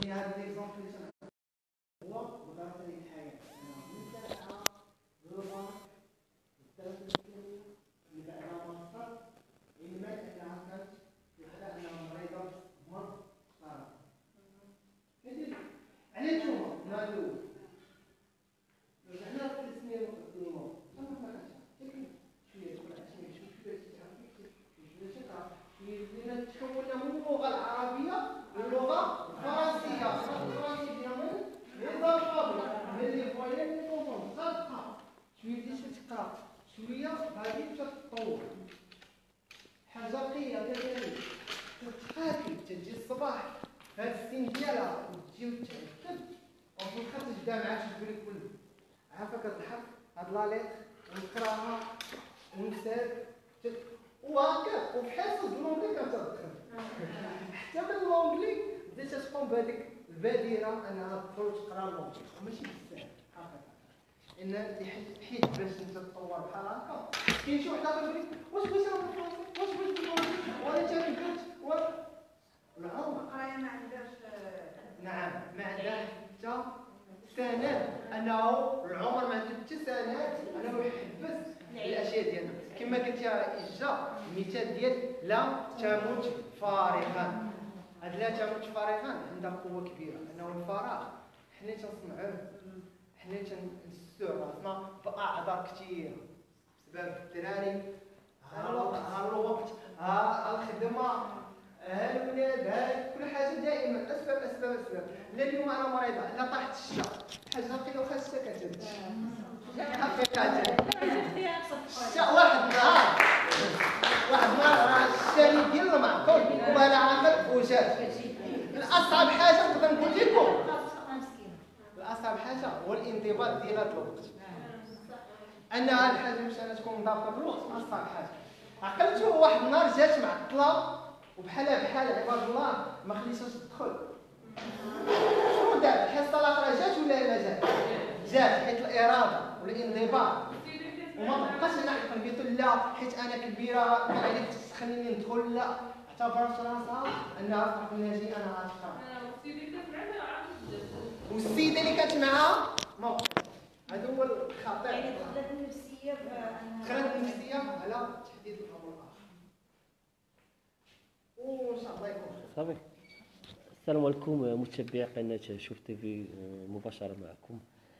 يعني هذا ليكزومبل اللي هو وزاره الحياه متابعه جلوبال الدوله الاسلاميه اللي على مصر علما انها كانت على انها مريضه مرض صار على نتوما ما الاول رجعنا في السنين المقدمه انا ما كانش شويه تقول عشان شويه شويه تحولنا من اللغه العربيه للغه الفرنسيه الفرنسيه من الضرب اللي فوالين نوفون صدقه شويه بديت تقرا شويه غادي تتطور حاجه قيه كذلك تتحاكي تجي الصباح هاد السن ديالها وتجي وتعتب وفي الاخر تبدا معاك تقول لك ولد عافاك كتضحك هاد لاليط ونقراها ونسال وهكا وبحال اللونجلي كتدخل حتى من اللونجلي بدات تقوم بهذيك البادره انها تدخل تقرا اللونجلي ماشي بزاف حقيقه ان حيت باش انت تطور بحال هكا كاين شي واحد كيقول لك واش بغيتي نهضر بالفرنسي واش بغيتي بالفرنسي ولا تا كبرت العمر القرايه ما عندهاش نعم ما عندها حتى سند انه العمر ما عنده حتى سند انه يحبس الاشياء ديالنا كما قلت يا إجا المثال ديال لا تموت فارغا هاد لا تموت فارغا عندها قوه كبيره انه الفراغ حنا تنصنعوه حنا تنسوه راسنا باعذار كثيره بسبب الدراري ها الوقت ها الخدمه ها الولاد ها كل حاجه دائما اسباب لا اليوم انا مريضه لا طاحت الشتا حاجه قيله وخاصها كتهد حقيقه الشتا واحد نهار راه الشاري ديال المعقول ولا عاقل وجات الاصعب حاجه نقدر نقول لكم الاصعب حاجه هو الانضباط ديال هذا الوقت ان هذه الحاجه باش انا تكون منضبطه بالوقت اصعب حاجه عقلتو واحد النهار جات معطله وبحال عباد الله ما خليتهاش تدخل شنو دار الحصه الاخرى جات ولا ما جات حيت الاراده والانضباط وما بقاش نحقن قلت لا حيت انا كبيره ما عليك تخليني ندخل لا اعتبرت راسها انها فرح ناجي انا غتقرا والسيده اللي كانت معها ما هذا هو الخطير يعني دخلت النفسيه على تحديد الامر الاخر وان شاء الله يكون صافي. السلام عليكم متابعي قناه شوف تيفي مباشره معكم.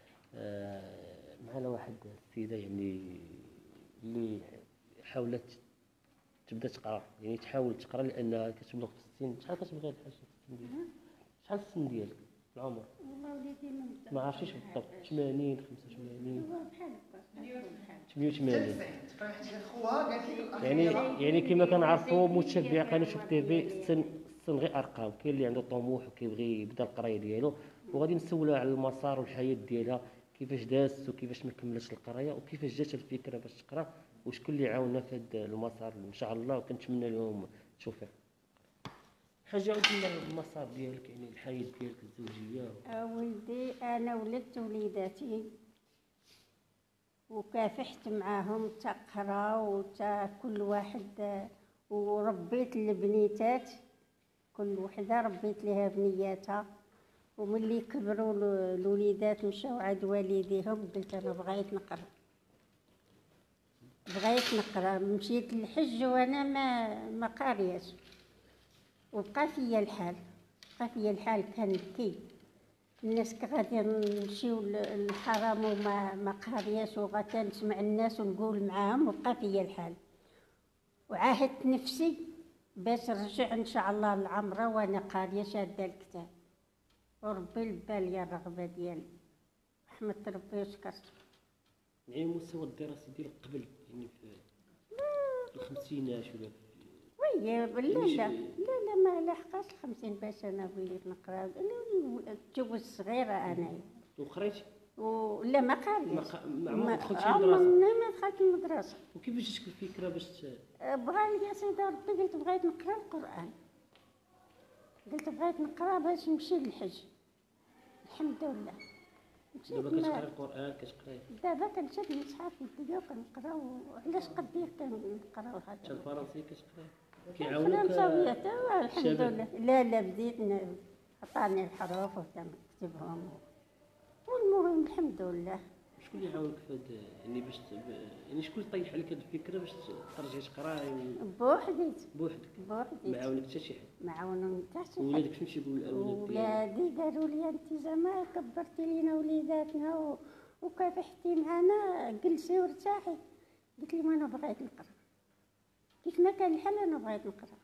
معنا واحد السيده يعني اللي حاولت تبدا تقرا يعني تحاول تقرا لانها كتبلغ في السن. شحال كتبغي الحاجه في السن ديالك؟ شحال السن ديالك العمر؟ والله وليدي ما عرفتيش بالضبط 80 85 بحال هكا 88 خوها قالت لك يعني كما كنعرفوا متابعي قناه شوف تيفي السن غير ارقام. كاين اللي عنده طموح وكيبغي يبدا القرايه ديالو وغادي نسولها على المسار والحياه ديالها كيفاش دازت وكيفاش ما كملتش القرايه وكيفاش جات الفكره باش تقرا وشكون اللي عاونها في هذا المسار ان شاء الله وكنتمنى لهم التوفيق. حاجه عاودنا المسار ديالك يعني الحياه ديالك الزوجيه. ولدي انا ولدت وليداتي وكافحت معاهم تقرا وتا كل واحد وربيت البنيتات كل وحده ربيت لها بنياتها وملي كبروا الوليدات مشاو عند والديهم قلت انا بغيت نقرا مشيت للحج وانا ما قارياش وبقى فيا الحال كنبكي الناس غادي نمشيو للحرام وما قارياش وغادي نسمع الناس ونقول معاهم وبقى فيا الحال وعاهدت نفسي باش نرجع ان شاء الله للعمره وانا قاريه شاده الكتاب وربي لبى لي الرغبه ديالي حمدت ربي وشكرت. يعني المستوى الدراسي ديالك قبل يعني في الخمسينات ولا وي لا ما لحقاش 50 باش انا وليت نقرا تجوز صغيره انايا وقريتي ولا ما قاريتش ما دخلتي المدرسه ما دخلت المدرسه. وكيفاش جاتك الفكره باش بغى لي يا سيدي ربي قلت بغيت نقرا القران قلت بغيت نقرا باش نمشي للحج الحمد لله دابا كتقرا القران كتقراي دابا كنشد المصحف نديو كنقرا وعلاش قدير كنقراو هذا الفرنسي كتقراي كيعاونوك الفرنساويه الحمد لله لا بديت عطاني الحروف وكنكتبهم، والمهم الحمد لله. شكون اللي عاونك في هذا يعني باش يعني شكون اللي طيح عليك هذه الفكره باش ترجعي تقراي بوحدي بوحدك؟ بوحدي، ما عاونك حتى شي حد؟ ما عاونوني حتى شي حد. ولادك شنو تيقولوا الاولاد ديالك؟ ولادي قالوا لي انت زعما كبرتي لينا وليداتنا وكافحتي معنا، جلسي وارتاحي. قلت لهم انا بغيت نقرا، كيف ما كان الحال انا بغيت نقرا،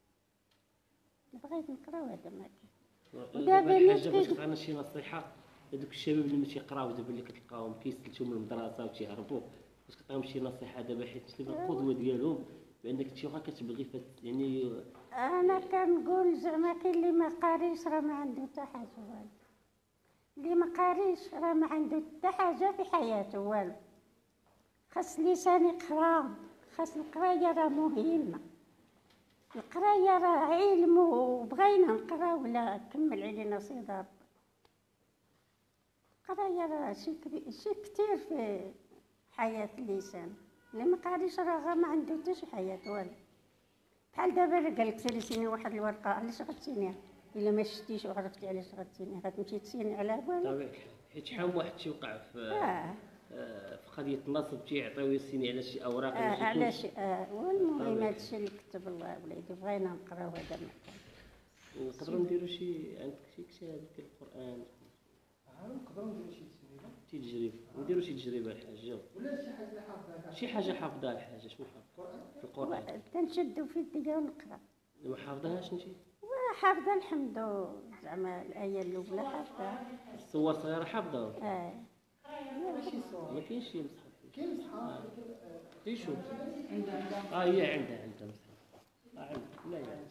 وهذا ما كان. ودابا الحاجه باش تعطينا شي نصيحه هذوك الشباب اللي ما تيقراو دابا اللي كتلقاهم كيسلتوا من المدرسه وتيهربوا، باش كتعطيهم شي نصيحه دابا حيت انت القدوه ديالهم بانك انت واخا كتبغي يعني. انا كنقول زعما كاين اللي ما قاريش راه ما عنده حتى حاجه والو، اللي ما قاريش راه ما عنده حتى حاجه في حياته والو. خاص لسان يقرا، خاص القرايه راه مهمه، القرايه راه علم، وبغينا نقرا ولا كمل علينا سيدي ربي. القرايه راه شي كتير في حياه الانسان، اللي ما قاريش راه ما عنده حتى شي حياه والو. بحال دابا قال لك سيري سيني واحد الورقه، علاش غتسينيها الا ما شفتيش وعرفتي علاش غتسينيها؟ غتمشي تسيني على والو. طبيعي الحال، حيت شحال واحد تيوقع في قضيه النصب تيعطيو يسيني على شي اوراق علاش والمهم هادشي اللي كتب الله وليدي، بغينا نقراو هذا ما كان. نقدروا نديروا شي عندك شي كتاب ديال القران؟ نقدروا نديروا شي تجربه، نديروا شي تجربه الحاجه ولا شي حاجه حافظها، شي حاجه حافظها الحاجه شنو حافظ في القران؟ تنشدو في يديا ونقرا. ما حافظهاش انت؟ حافظه الحمد زعما الايه الاولى حافظه، الصور صغيره حافظه؟ ماشي صور، ما كاينش شي مصحف؟ كاين مصحف شوف هي عندها مصحف عندها لا يعني.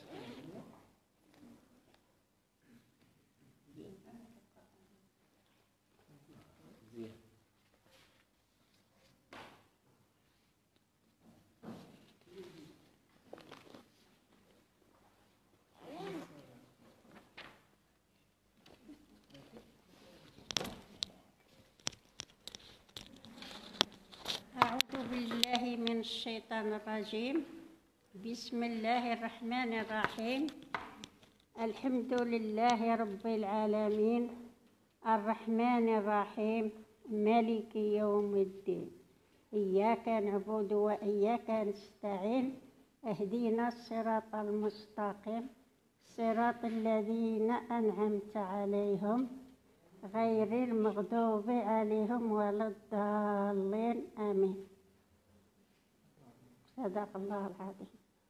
أعوذ بالله من الشيطان الرجيم. بسم الله الرحمن الرحيم. الحمد لله رب العالمين، الرحمن الرحيم، مالك يوم الدين. إياك نعبد وإياك نستعين، اهدنا الصراط المستقيم، صراط الذين أنعمت عليهم غير المغضوب عليهم ولا الضالين، آمين. صدق الله العظيم.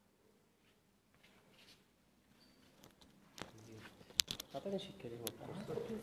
عطينا شي كلمه تفضل.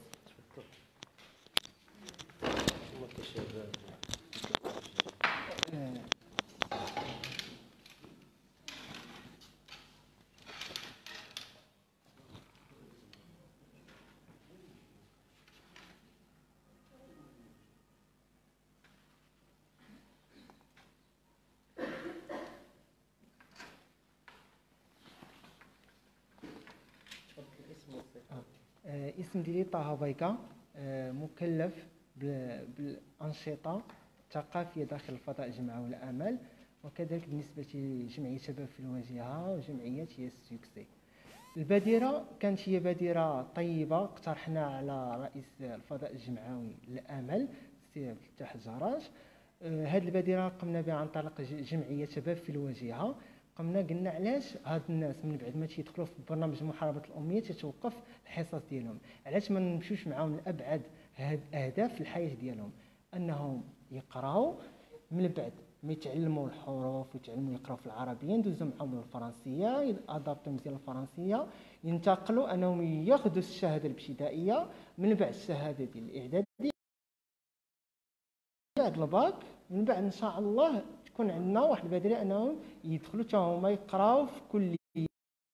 اسم ديالي طه بيكا، مكلف بالأنشطة الثقافية داخل الفضاء الجمعة والآمال، وكذلك بالنسبة لجمعية شباب في الواجهة وجمعية هي السوكسي. البادرة كانت هي بادرة طيبة اقترحنا على رئيس الفضاء الجمعوي للآمال السي عبد الفتاح الجراج. هذه البادرة قمنا بها عن طريق جمعية شباب في الواجهة. قلنا علاش هاد الناس من بعد ما تيدخلوا في برنامج محاربه الاميه تتوقف الحصص ديالهم، علاش ما نمشيوش معاهم لابعد اهداف الحياه ديالهم، انهم يقراو من بعد ما يتعلموا الحروف ويتعلموا يقراو في العربيه، ندوزو معاهم للفرنسيه، ادابتو مزيان الفرنسيه، ينتقلوا انهم ياخذوا الشهاده الابتدائيه، من بعد الشهاده ديال الاعدادي، بعد الباك، من بعد ان شاء الله تكون عندنا واحد البادره انهم يدخلوا حتى هما يقراو في كليه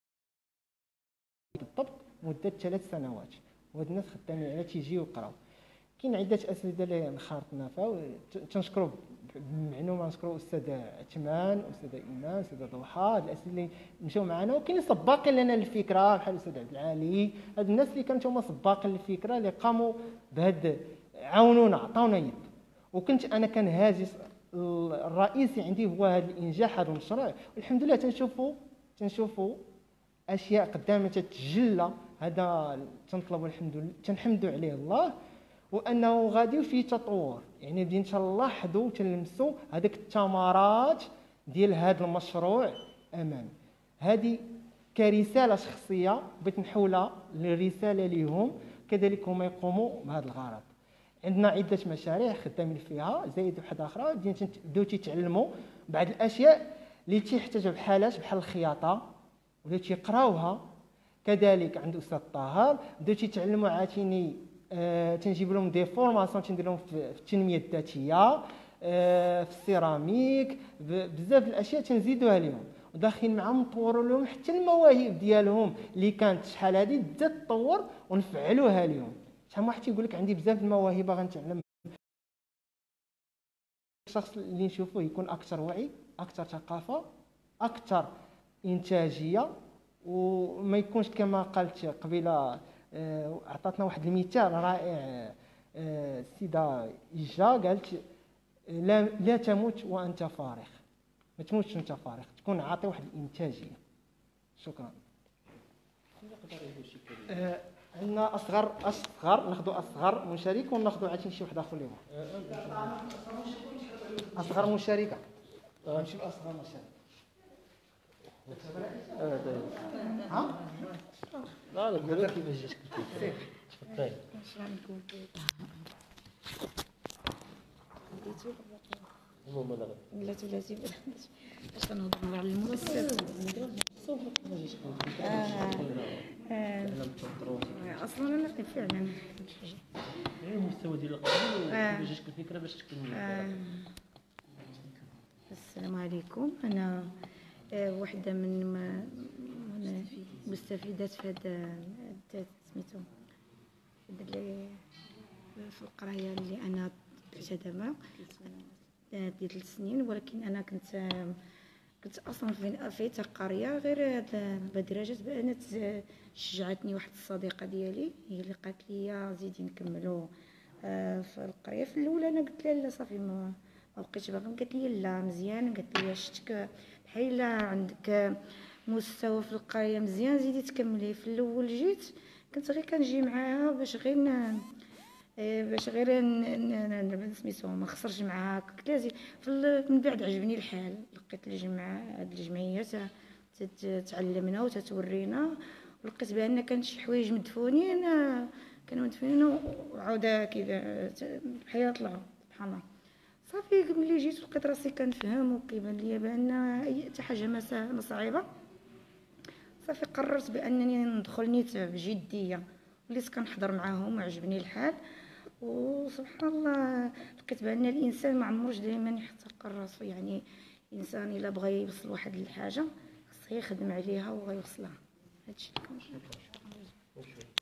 بالضبط مده 3 سنوات، وهاد الناس خدامين على تيجيو يقراو. كاين عده اساتذه اللي انخرطنا فيها، تنشكروا بمعلومه، نشكروا الاستاذ عثمان، الاستاذ ايمان، الاستاذ ضحى، هاد الاساتذه اللي مشاو معنا، وكاين سباقين لنا للفكره بحال الاستاذ عبد العالي، هاد الناس اللي كانوا هما سباقين للفكره اللي قاموا بهاد، عاونونا عطاونا يد. وكنت انا كان هاجس الرئيسي عندي هو هذا الانجاح، هذا المشروع، والحمد لله تنشوفوا اشياء قدامنا تتجلى هذا تنطلبوا تنحمدوا عليه الله، وانه غادي في تطور. يعني بدينا تنلاحظوا وتنلمسوا هذيك الثمرات ديال هذا المشروع امامي. هذه كرساله شخصيه بغيت نحولها للرساله لهم، كذلك هما يقوموا بهذا الغرض. عندنا عده مشاريع خدامين فيها، زائد واحده اخرى بداو تيتعلموا بعض الاشياء اللي تيحتاجوا بحالات بحال الخياطه ولا تيقراوها. كذلك عند الاستاذ طاهر بداو تيتعلموا عاوتاني تنجيب لهم دي فورماسيون تندير لهم في التنميه الذاتيه، في السيراميك، بزاف الاشياء تنزيدوها لهم، وداخلين معاهم نطوروا لهم حتى المواهب ديالهم اللي كانت شحال هذه تزاد تطور ونفعلوها لهم. شحال واحد تيقول لك عندي بزاف المواهب باغي نتعلم. الشخص اللي نشوفه يكون اكثر وعي، اكثر ثقافه، اكثر انتاجيه، وما يكونش كما قالت قبيله. عطاتنا واحد المثال رائع السيده إيجا، قالت لا تموت وانت فارغ. ما تموتش وانت فارغ، تكون عاطي واحد الانتاجيه. شكرا. عندنا اصغر ناخذوا اصغر مشارك وناخذوا عاد شي واحد اخر اللي هو اصغر مشاركه. نمشيو لاصغر مشاركه. ها لا نقول لك كيفاش جاتك الفكره. تفضل. المهم انا بلاتي باش كنهضروا على المؤسسات. اصلا انا فعلا المستوى ديال القبيل وكيفاش جاتك الفكره باش تكون. السلام عليكم. انا واحده من مستفيدات في هذا سميتو في القرايه اللي انا بعتها ديال 3 سنين، ولكن انا كنت اصلا في القريه غير هذا بدرجات بان شجعتني واحد الصديقه ديالي، هي اللي قالت لي زيدي نكملوا في القريه. في الاول انا قلت لها لا صافي ما بقيتش باغا، قالت لي لا مزيان، قالت لي شفتك بحال عندك مستوى في القريه مزيان زيدي تكملي. في الاول جيت كنت غير كنجي معاها باش غير سميتو ما خسرش معاها. قلت لها من بعد عجبني الحال، لقيت هاد الجمعيه تعلمنا وتتورينا، ولقيت بان كانت شي حوايج مدفونين كانوا مدفونين وعاوده كذا بحال طلعوا سبحان الله. صافي ملي جيت لقيت راسي كنفهم وكيبان لي بان حتى حاجه ما صعيبه. صافي قررت بانني ندخل نيت بجديه، وليت كنحضر معاهم وعجبني الحال. وسبحان الله لقيت بان الانسان ما عمرش دائما يحتقر راسو. يعني الانسان الا بغى يوصل واحد الحاجه خصو يخدم عليها وغيوصلها. هادشي.